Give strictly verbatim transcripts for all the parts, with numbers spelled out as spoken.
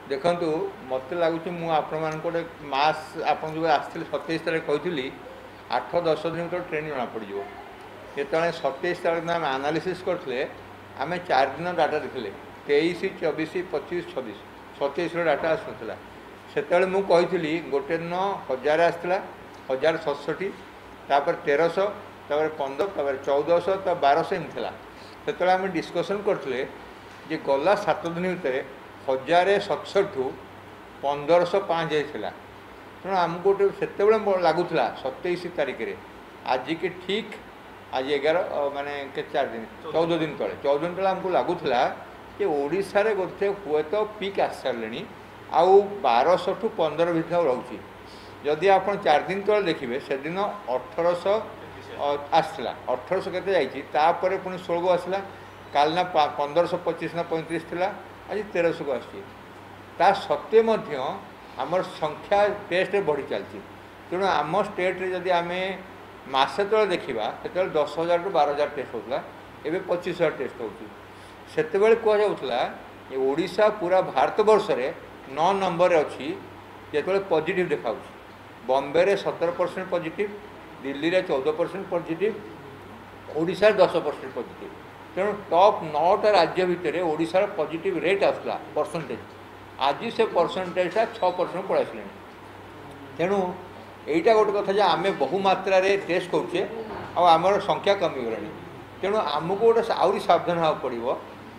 देखु मत लगुच मुझे गोटे मास आप जो आसते सतैश तारीख कही आठ दस दिन तो ट्रेन जना पड़ जो सतैश तारीख आम आनालीसीस करते आम चार दिन डाटा देखले तेईस चौबीस पचिश छब्बीस सतैश डाटा आसूला से मुझे गोटे दिन हजार आसला हजार सतसठी तापर तेरश तापर पंद्रह तापर चौदहश तो बारश एमती से आम डिस्कसन करते जे गला सात दिन भितर हजार सतसठ पंद्रश पाँच जाइला तेणु आमको गोटे से लगुला सतैश तारीख में आज के ठीक आज एगार माने के चार दिन चौदह दिन तले चौदह दिन तले आमको लगुला कि ओडिशा रे गोटे हुए तो पिक आस सारे आउ बारश ठू पंद्रह भितर रोचे जदि आप चार दिन तले देखिए से दिन अठरश आसला अठरश के तापर पुणी षोलह आसला काल ना पंद्रश पचिश ना पैंतीस थिला आज तेरश को आसा सत्वे आमर संख्या टेस्ट बढ़ी चलती तेणु आम स्टेट रे जदि आम मसे तले देखा से दस हजार टू बार हजार टेस्ट होता एवं पचिश हजार टेस्ट होते कहला ओडिशा पूरा भारत वर्ष रे नौ नंबर अच्छी जो पॉजिटिव देखा बॉम्बे रे सतर परसेंट पॉजिटिव दिल्ली रे चौदह परसेंट पॉजिटिव ओडिशा दस परसेंट पॉजिटिव तेणु टॉप नौटा राज्य भितर ओडिशार पॉजिटिव रेट आसला परसेंटेज आज से परसेंटेजटा छः परसेंट पड़े आसले तेणु यहीटा गोटे कथा आम बहुमात्रा टेस्ट करुचे आमर संख्या कमीगला तेणु आमको गोटे आहरी सावधान हाँ पड़ो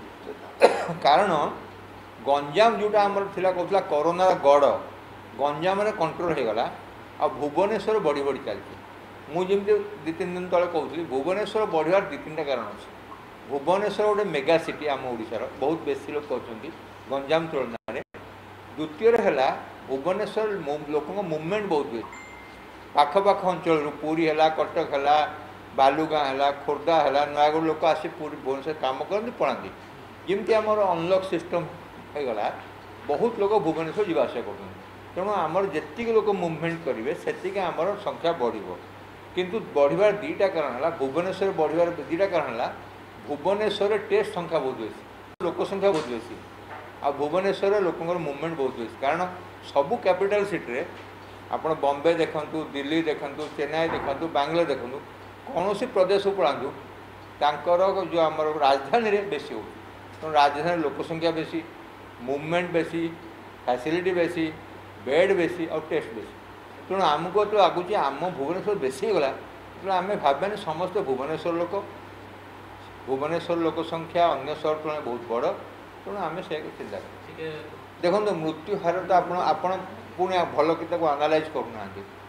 कारण गंजाम जोटा आमर थिला कहला कोरोना गड़ गंजाम कंट्रोल हो गला आ भुवनेश्वर बढ़ी बढ़ी चलती मुझे दी तीन दिन तले कहूँ भुवनेश्वर बढ़ियार दी तीन कारण अच्छे भुवनेश्वर गोटे मेगा सिटी आम ओडिशार बहुत बेसी लोक कहते गंजाम तुलन द्वितीय है भुवनेश्वर लोक मुवमेंट बहुत बेसी पाखपाख अंचल पुरी है कटक है बालुगाँ है खोर्धा है नयागढ़ लोक आसी पूरी भुवनेश्वर कम करती पढ़ाती जमी आमर अनलक सिस्टम होगा बहुत लोग भुवनेश्वर जावास कर तेणु आमर जी लोग मुवमेंट करेंगे से आमर संख्या बढ़ किंतु बढ़िबार दीटा कारण है भुवनेश्वर बढ़िबार दीटा कारण है भुवनेश्वर टेस्ट संख्या बहुत बेसी लोक संख्या बहुत बेसी आ भुवनेश्वर लोकंर मुवमेंट बहुत बेसी कारण सबू कैपिटल सिटी आप बॉम्बे देखु दिल्ली देखु चेन्नई देखु बांग्लोर देखु कौन सी प्रदेश को पढ़ातु तांकर जो आम राजधानी रे बेसी हो तेणु राजधानी लोक संख्या बेसी मुवमेंट बेसी फैसिलिटी बेसी बेड बेसी और टेस्ट बेसी तेणु आमको तो लगुच आम भुवनेश्वर बेसी गला तेणु आम भावें समस्त भुवनेश्वर लोक भुवनेश्वर लोक संख्या अन्य सहर तुलना बहुत बड़ तेणु आम से चिंता देखो मृत्यु हार तो आप पुणी भल कि आनालाइज करूना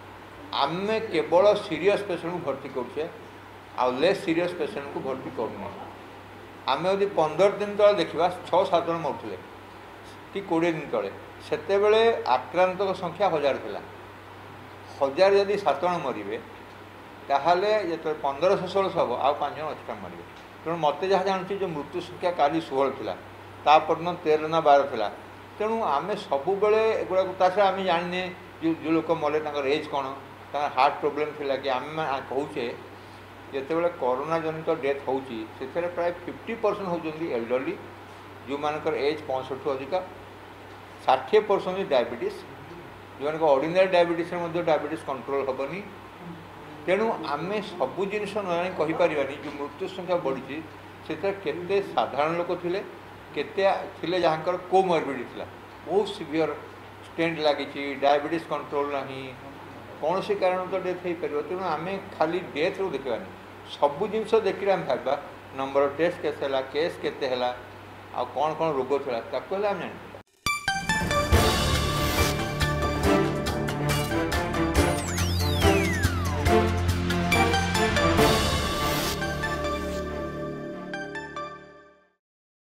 आम केवल सीरीयस पेसेंट को भर्ती करुचे आ लेस सीरीयस पेसेंट को भर्ती करूना आम यदि पंद्रह दिन तले देखा छः सात जन मरुले कि कोड़े दिन तले सेतेबेले आक्रांत संख्या हजार था हजार जदि सात जन मरवे ताहले जो पंद्रह षोलश हम आउ पाँच जन एक्सट्रा मरवे तेणु मत जहाँ जानूँ जो मृत्यु संख्या काली षोहल था परदिन तेरह ना बार था तेणु आम सब गुड़ा आम जाने जो जो लोक मले एज कौन हार्ट प्रोब्लेम थी कि आम कहे जिते कोरोना जनित डेथ होती प्राय फिफ्टी परसेंट होती एल्डरली जो मानकर एज पैंसठ अधिका षाठी परसेंट डायबिटीज जो मान ऑर्डिनरी डायबिटीज डायबिटीज कंट्रोल हेनी तेणु आम सबू जिन कहीपर जो मृत्यु संख्या बढ़ी से साधारण लोक थे केते जहाँकर कोमोर्बिडी थी बहुत सीवियर स्टेंट लगी डायबिटीज कंट्रोल ना कौन सी कारण तो डेथ हो पार तेणु आम खाली डेथ रू देखानी सबू जिन देखिए आम भाव नंबर टेस्ट केस केस केते आ कौन कौन रोग था आम जानी